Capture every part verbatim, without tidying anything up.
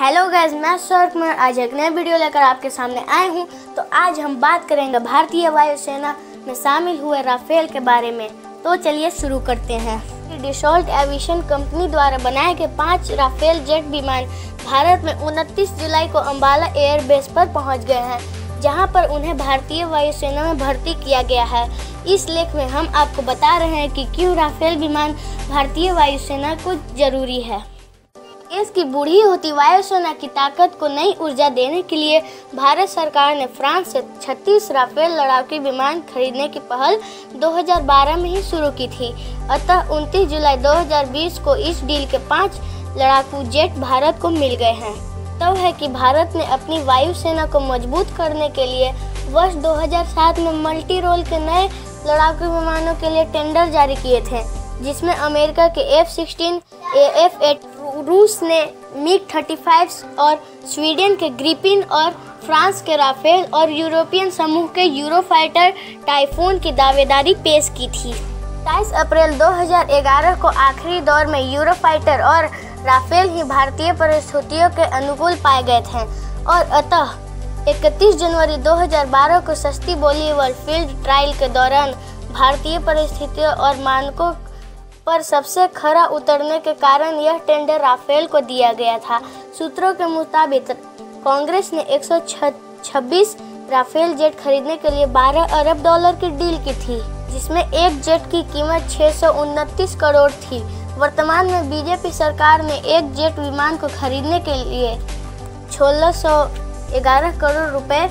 Hello guys, मैं स्वर्ग में आज एक नए वीडियो लेकर आपके सामने आए हूं। तो आज हम बात करेंगे भारतीय वायुसेना में शामिल हुए राफेल के बारे में। तो चलिए शुरू करते हैं। डसॉल्ट एविएशन कंपनी द्वारा बनाए गए पाँच राफेल जेट विमान भारत में उनतीस जुलाई को अंबाला एयरबेस पर पहुंच गए हैं, जहां पर उन्हें भारतीय वायुसेना में भर्ती किया गया है। इस लेख में हम आपको बता रहे हैं कि क्यों राफेल विमान भारतीय वायुसेना को जरूरी है। देश की बूढ़ी होती वायुसेना की ताकत को नई ऊर्जा देने के लिए भारत सरकार ने फ्रांस से छत्तीस राफेल लड़ाकू विमान खरीदने की पहल दो हज़ार बारह में ही शुरू की थी। अतः उनतीस जुलाई दो हज़ार बीस को इस डील के पाँच लड़ाकू जेट भारत को मिल गए हैं। तब है कि भारत ने अपनी वायुसेना को मजबूत करने के लिए वर्ष दो हज़ार सात में मल्टी रोल के नए लड़ाकू विमानों के लिए टेंडर जारी किए थे, जिसमें अमेरिका के एफ सिक्सटीन, एफ एट, रूस ने मिग पैंतीस और स्वीडन के ग्रिपिन और फ्रांस के राफेल और यूरोपियन समूह के यूरोफाइटर टाइफून की दावेदारी पेश की थी। सत्ताईस अप्रैल दो हज़ार ग्यारह को आखिरी दौर में यूरोफाइटर और राफेल ही भारतीय परिस्थितियों के अनुकूल पाए गए थे और अतः इकतीस जनवरी दो हज़ार बारह को सस्ती बोली वर्ल्ड फील्ड ट्रायल के दौरान भारतीय परिस्थितियों और मानकों पर सबसे खरा उतरने के कारण यह टेंडर राफेल को दिया गया था। सूत्रों के मुताबिक कांग्रेस ने एक सौ छब्बीस राफेल जेट खरीदने के लिए बारह अरब डॉलर की डील की थी, जिसमें एक जेट की कीमत छह सौ उनतीस करोड़ थी। वर्तमान में बीजेपी सरकार ने एक जेट विमान को खरीदने के लिए सोलह सौ ग्यारह करोड़ रुपए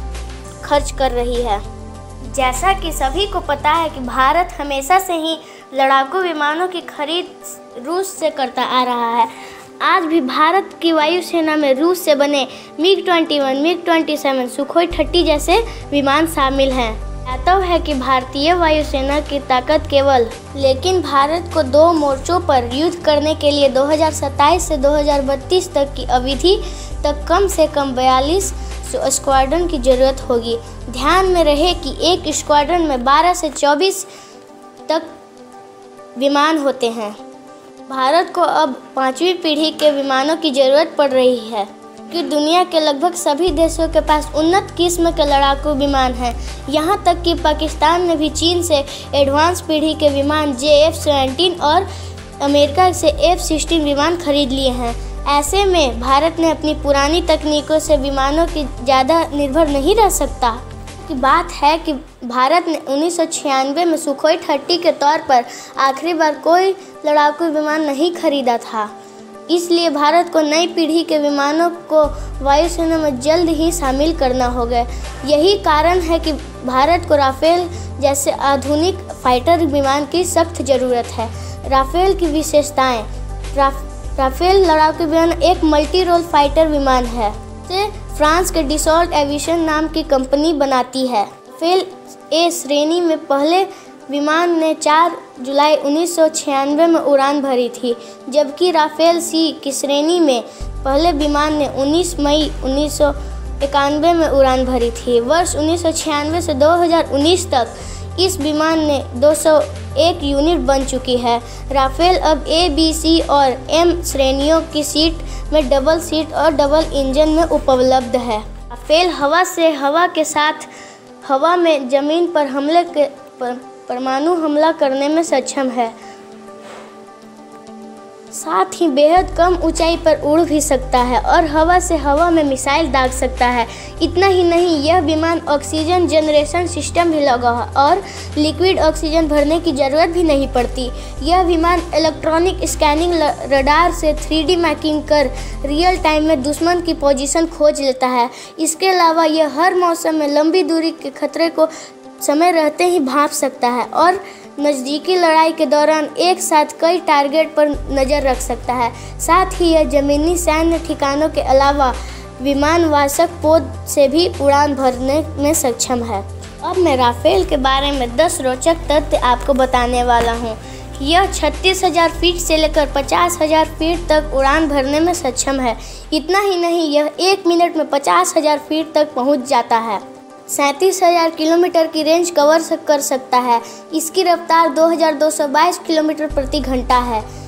खर्च कर रही है। जैसा कि सभी को पता है कि भारत हमेशा से ही लड़ाकू विमानों की खरीद रूस से करता आ रहा है। आज भी भारत की वायुसेना में रूस से बने मिग इक्कीस, मिग सत्ताईस, सुखोई तीस जैसे विमान शामिल हैं। ज्ञातव्य है कि भारतीय वायुसेना की ताकत केवल लेकिन भारत को दो मोर्चों पर युद्ध करने के लिए दो हज़ार सत्ताईस से दो हज़ार बत्तीस तक की अवधि तक कम से कम बयालीस स्क्वाड्रन की जरूरत होगी। ध्यान में रहे कि एक स्क्वाड्रन में बारह से चौबीस तक विमान होते हैं। भारत को अब पांचवी पीढ़ी के विमानों की जरूरत पड़ रही है कि दुनिया के लगभग सभी देशों के पास उन्नत किस्म के लड़ाकू विमान हैं। यहां तक कि पाकिस्तान ने भी चीन से एडवांस पीढ़ी के विमान जे एफ सेवनटीन और अमेरिका से एफ सिक्सटीन विमान खरीद लिए हैं। ऐसे में भारत ने अपनी पुरानी तकनीकों से विमानों की ज़्यादा निर्भर नहीं रह सकता। की बात है कि भारत ने उन्नीस सौ छियानवे में सुखोई तीस के तौर पर आखिरी बार कोई लड़ाकू विमान नहीं खरीदा था। इसलिए भारत को नई पीढ़ी के विमानों को वायुसेना में जल्द ही शामिल करना होगा। यही कारण है कि भारत को राफेल जैसे आधुनिक फाइटर विमान की सख्त ज़रूरत है। राफेल की विशेषताएं। राफ, राफेल लड़ाकू विमान एक मल्टी रोल फाइटर विमान है से फ्रांस के डसॉल्ट एविएशन नाम की कंपनी बनाती है। राफेल ए श्रेणी में पहले विमान ने चार जुलाई उन्नीस सौ छियानवे में उड़ान भरी थी, जबकि राफेल सी की श्रेणी में पहले विमान ने उन्नीस मई उन्नीस सौ इक्यानवे में उड़ान भरी थी। वर्ष उन्नीस सौ छियानवे से दो हज़ार उन्नीस तक इस विमान ने दो सौ एक यूनिट बन चुकी है। राफेल अब ए, बी, सी और एम श्रेणियों की सीट में डबल सीट और डबल इंजन में उपलब्ध है। राफेल हवा से हवा के साथ हवा में जमीन पर हमले के पर, परमाणु हमला करने में सक्षम है। साथ ही बेहद कम ऊंचाई पर उड़ भी सकता है और हवा से हवा में मिसाइल दाग सकता है। इतना ही नहीं, यह विमान ऑक्सीजन जनरेशन सिस्टम भी लगा है और लिक्विड ऑक्सीजन भरने की ज़रूरत भी नहीं पड़ती। यह विमान इलेक्ट्रॉनिक स्कैनिंग रडार से थ्री डी मैपिंग कर रियल टाइम में दुश्मन की पोजीशन खोज लेता है। इसके अलावा यह हर मौसम में लंबी दूरी के खतरे को समय रहते ही भांप सकता है और नज़दीकी लड़ाई के दौरान एक साथ कई टारगेट पर नज़र रख सकता है। साथ ही यह ज़मीनी सैन्य ठिकानों के अलावा विमान वाचक पोत से भी उड़ान भरने में सक्षम है। अब मैं राफेल के बारे में दस रोचक तथ्य आपको बताने वाला हूँ। यह छत्तीस हज़ार फीट से लेकर पचास हज़ार फीट तक उड़ान भरने में सक्षम है। इतना ही नहीं, यह एक मिनट में पचास हज़ार फीट तक पहुँच जाता है। सैंतीस हज़ार किलोमीटर की रेंज कवर कर सकता है। इसकी रफ्तार दो हज़ार दो सौ बाईस किलोमीटर प्रति घंटा है।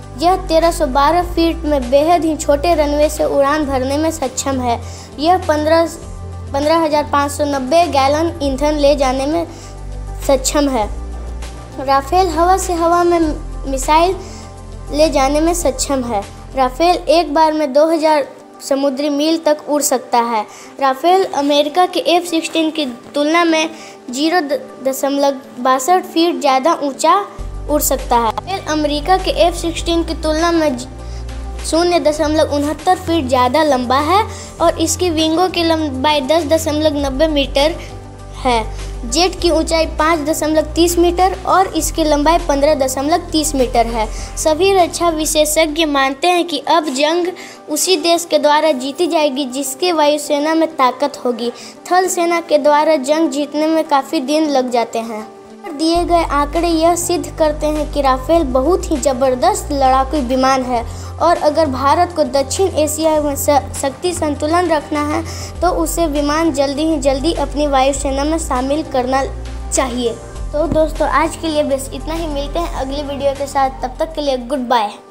यह तेरह सौ बारह फीट में बेहद ही छोटे रनवे से उड़ान भरने में सक्षम है। यह पंद्रह पंद्रह हजार पाँच सौ नब्बे गैलन ईंधन ले जाने में सक्षम है। राफेल हवा से हवा में मिसाइल ले जाने में सक्षम है। राफेल एक बार में दो हज़ार समुद्री मील तक उड़ सकता है। राफेल अमेरिका के एफ सिक्सटीन की तुलना में जीरो दशमलव बासठ फीट ज़्यादा ऊंचा उड़ सकता है। राफेल अमेरिका के एफ सिक्सटीन की तुलना में शून्य दशमलव उनहत्तर फीट ज़्यादा लंबा है और इसकी विंगों की लंबाई दस दशमलव नब्बे मीटर है। जेट की ऊंचाई पाँच दशमलव तीस मीटर और इसकी लंबाई पंद्रह दशमलव तीस मीटर है। सभी रक्षा विशेषज्ञ मानते हैं कि अब जंग उसी देश के द्वारा जीती जाएगी जिसके वायुसेना में ताकत होगी। थल सेना के द्वारा जंग जीतने में काफ़ी दिन लग जाते हैं। दिए गए आंकड़े यह सिद्ध करते हैं कि राफेल बहुत ही ज़बरदस्त लड़ाकू विमान है और अगर भारत को दक्षिण एशिया में शक्ति संतुलन रखना है तो उसे विमान जल्दी ही जल्दी अपनी वायुसेना में शामिल करना चाहिए। तो दोस्तों आज के लिए बस इतना ही, मिलते हैं अगली वीडियो के साथ, तब तक के लिए गुड बाय।